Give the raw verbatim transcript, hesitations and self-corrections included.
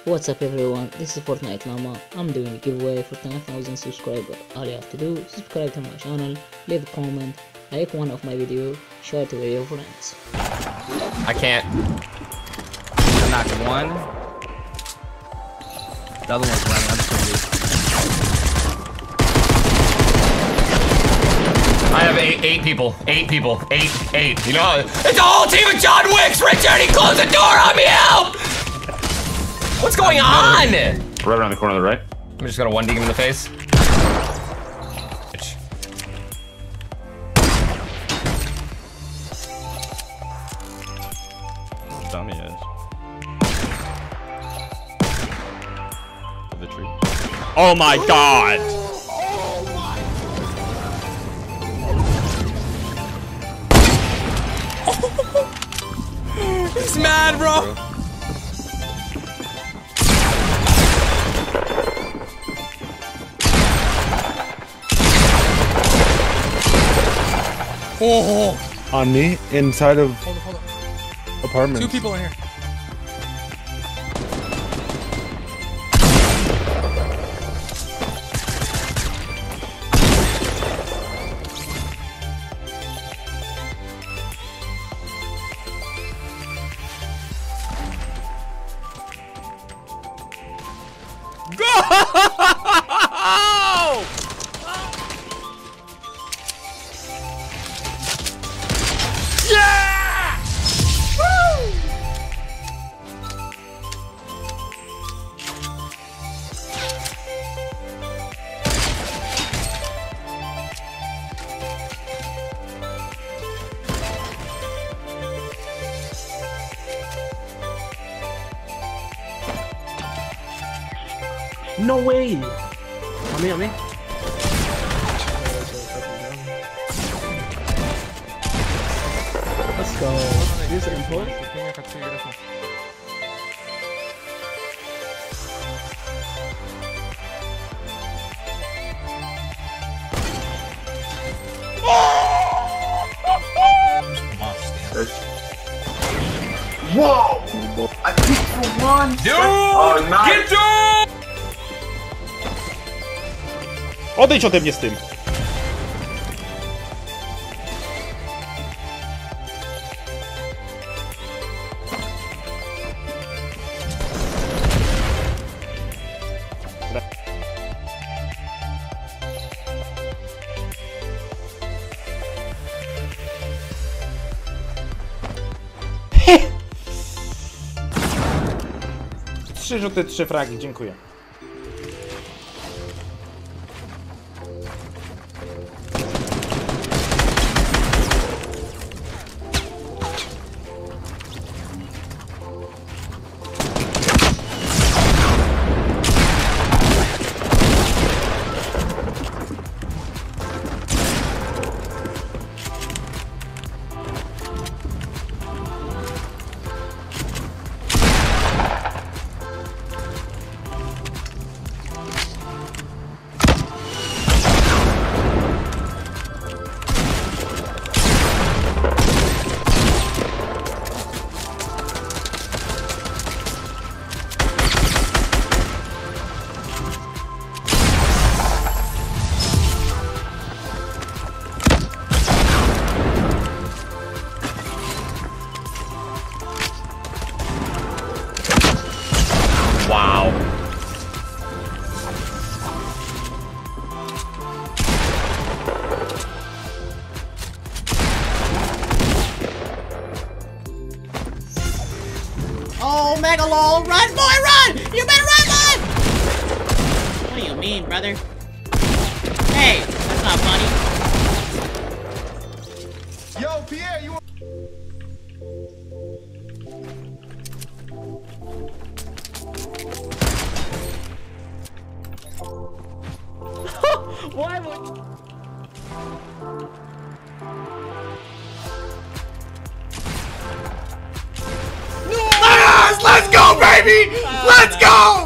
What's up everyone, this is Fortnite Llama. I'm doing a giveaway for ten thousand subscribers. All you have to do is subscribe to my channel, leave a comment, like one of my videos, share it with your friends. I can't. I knocked one. The other one's running. I'm just gonna leave. I have eight, eight people. Eight people. Eight, eight. You know, it's a whole team of John Wicks! Richard, he closed the door on me! Help! What's going on? Right around the corner on the right. I'm just gonna one D him in the face. Oh, dummy is. The tree. Oh my god! He's mad, bro. Oh, on me inside of hold on, hold on. apartments. Two people in here. Go! Yeah! Woo! No way! On me, on me. Let's go. Use it in pull. Whoa! I peeked for one. Dude! Oh, nice. Get dude! Odejdź ode mnie z tym! Trzy rzuty, trzy fragi, dziękuję. Wow. Oh, Megalol, run, boy, run! You better run, boy! What do you mean, brother? Hey, that's not funny. Yo, Pierre, you. Why would... Yes! Let's go, baby! Let's go!